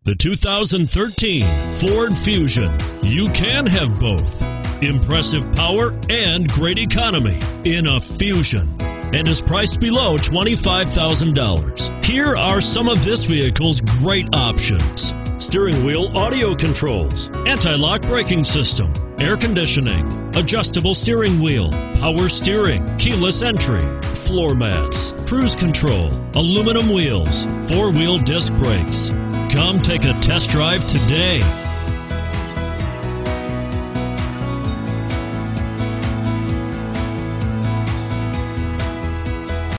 The 2013 Ford Fusion. You can have both. Impressive power and great economy in a Fusion, and is priced below $25,000. Here are some of this vehicle's great options: steering wheel audio controls, anti-lock braking system, air conditioning, adjustable steering wheel, power steering, keyless entry, floor mats, cruise control, aluminum wheels, four-wheel disc brakes. Come take a test drive today.